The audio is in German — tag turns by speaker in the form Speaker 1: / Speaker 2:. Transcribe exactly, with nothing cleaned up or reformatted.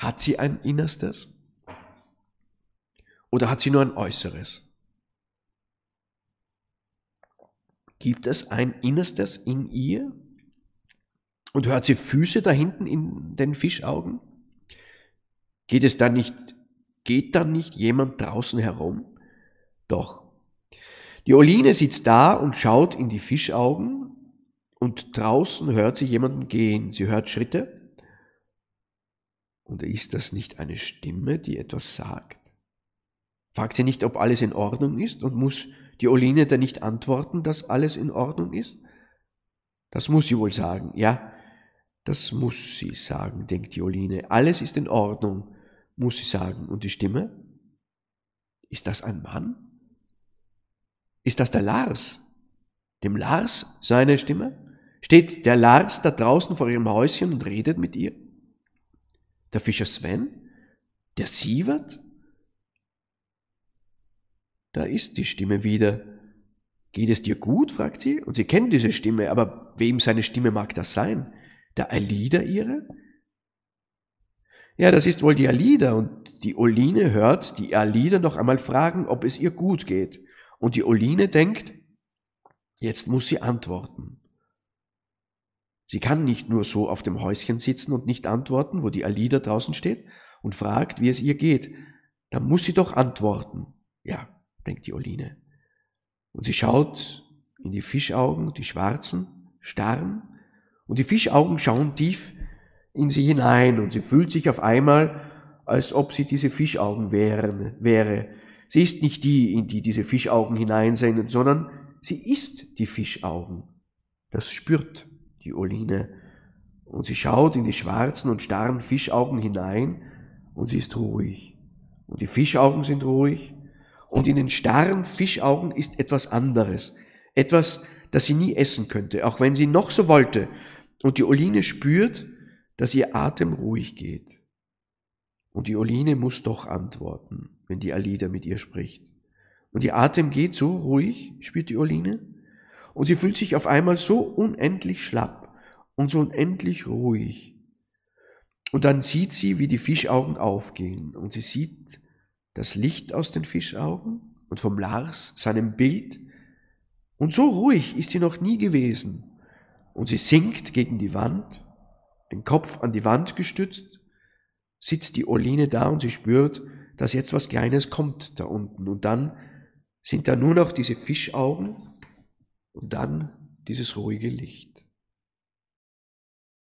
Speaker 1: Hat sie ein Innerstes? Oder hat sie nur ein Äußeres? Gibt es ein Innerstes in ihr? Und hört sie Füße da hinten in den Fischaugen? Geht es da nicht, geht da nicht jemand draußen herum? Doch. Die Oline sitzt da und schaut in die Fischaugen und draußen hört sie jemanden gehen. Sie hört Schritte. Und ist das nicht eine Stimme, die etwas sagt? Fragt sie nicht, ob alles in Ordnung ist und muss die Oline dann nicht antworten, dass alles in Ordnung ist? Das muss sie wohl sagen. Ja, das muss sie sagen, denkt die Oline. Alles ist in Ordnung, muss sie sagen. Und die Stimme? Ist das ein Mann? Ist das der Lars? Dem Lars seine Stimme? Steht der Lars da draußen vor ihrem Häuschen und redet mit ihr? Der Fischer Sven? Der Sievert? Da ist die Stimme wieder. Geht es dir gut? Fragt sie. Und sie kennt diese Stimme, aber wem seine Stimme mag das sein? Der Alida ihre? Ja, das ist wohl die Alida, und die Oline hört die Alida noch einmal fragen, ob es ihr gut geht. Und die Oline denkt, jetzt muss sie antworten. Sie kann nicht nur so auf dem Häuschen sitzen und nicht antworten, wo die Alida draußen steht und fragt, wie es ihr geht. Da muss sie doch antworten. Ja, denkt die Oline. Und sie schaut in die Fischaugen, die schwarzen, starren, und die Fischaugen schauen tief in sie hinein, und sie fühlt sich auf einmal, als ob sie diese Fischaugen wären, wäre. Sie ist nicht die, in die diese Fischaugen hineinsehen, sondern sie ist die Fischaugen. Das spürt die Oline. Und sie schaut in die schwarzen und starren Fischaugen hinein, und sie ist ruhig. Und die Fischaugen sind ruhig. Und in den starren Fischaugen ist etwas anderes. Etwas, das sie nie essen könnte, auch wenn sie noch so wollte. Und die Oline spürt, dass ihr Atem ruhig geht. Und die Oline muss doch antworten, wenn die Alida mit ihr spricht. Und ihr Atem geht so ruhig, spürt die Oline. Und sie fühlt sich auf einmal so unendlich schlapp und so unendlich ruhig. Und dann sieht sie, wie die Fischaugen aufgehen. Und sie sieht das Licht aus den Fischaugen und vom Lars, seinem Bild. Und so ruhig ist sie noch nie gewesen. Und sie sinkt gegen die Wand, den Kopf an die Wand gestützt, sitzt die Oline da und sie spürt, dass jetzt was Kleines kommt da unten. Und dann sind da nur noch diese Fischaugen und dann dieses ruhige Licht.